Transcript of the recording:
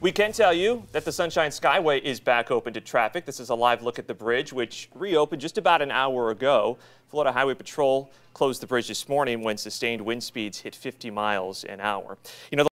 We can tell you that the Sunshine Skyway is back open to traffic. This is a live look at the bridge, which reopened just about an hour ago. Florida Highway Patrol closed the bridge this morning when sustained wind speeds hit 50 miles an hour. You know,